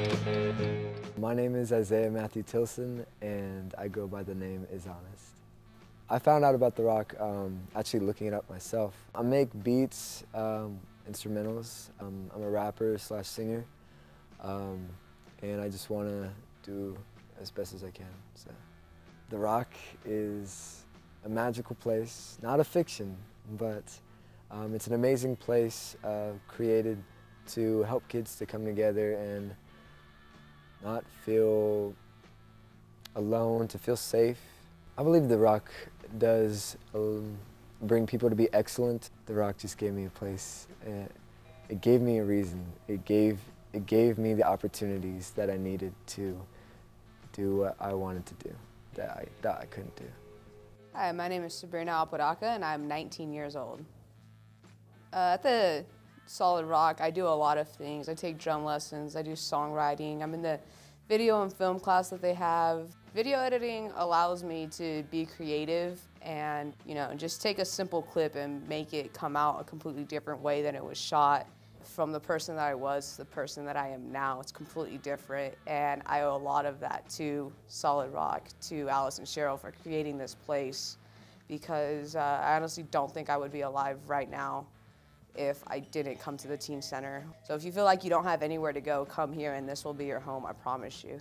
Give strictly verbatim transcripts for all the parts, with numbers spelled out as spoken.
My name is Isaiah Matthew Tilson, and I go by the name Is Honest. I found out about The Rock um, actually looking it up myself. I make beats, um, instrumentals. Um, I'm a rapper slash singer, um, and I just want to do as best as I can. So, The Rock is a magical place, not a fiction, but um, it's an amazing place uh, created to help kids to come together and not feel alone, to feel safe. I believe The Rock does um, bring people to be excellent. The Rock just gave me a place. It, it gave me a reason. It gave, it gave me the opportunities that I needed to do what I wanted to do, that I, that I couldn't do. Hi, my name is Sabrina, and I'm nineteen years old. Uh, at the Solid Rock, I do a lot of things. I take drum lessons, I do songwriting, I'm in the video and film class that they have. Video editing allows me to be creative and, you know, just take a simple clip and make it come out a completely different way than it was shot. From the person that I was to the person that I am now, it's completely different, and I owe a lot of that to Solid Rock, to Alice and Cheryl for creating this place, because uh, I honestly don't think I would be alive right now if I didn't come to the Teen Center. So if you feel like you don't have anywhere to go, come here and this will be your home, I promise you.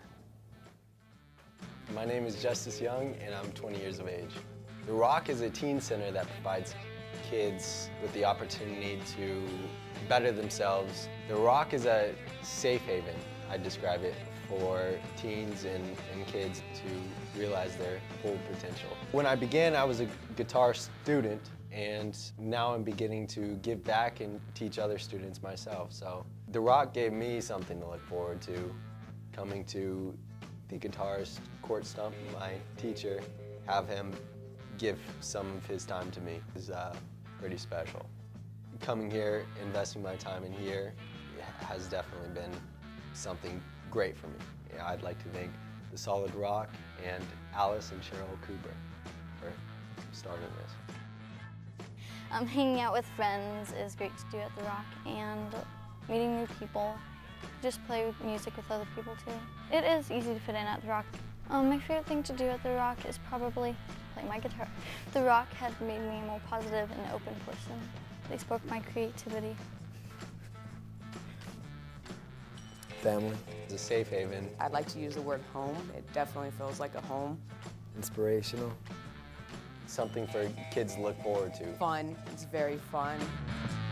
My name is Justus Young and I'm twenty years of age. The Rock is a teen center that provides kids with the opportunity to better themselves. The Rock is a safe haven, I describe it, for teens and, and kids to realize their full potential. When I began, I was a guitar student, and now I'm beginning to give back and teach other students myself. So The Rock gave me something to look forward to, coming to the guitarist Court Stump, my teacher, have him give some of his time to me is uh, pretty special. Coming here, investing my time in here has definitely been something great for me. Yeah, I'd like to thank the Solid Rock and Alice and Cheryl Cooper for starting this. Um, hanging out with friends is great to do at The Rock, and meeting new people. Just play music with other people too. It is easy to fit in at The Rock. Um, my favorite thing to do at The Rock is probably play my guitar. The Rock has made me a more positive and open person. They spoke my creativity. Family. It's a safe haven. I'd like to use the word home. It definitely feels like a home. Inspirational. Something for kids to look forward to. Fun, it's very fun.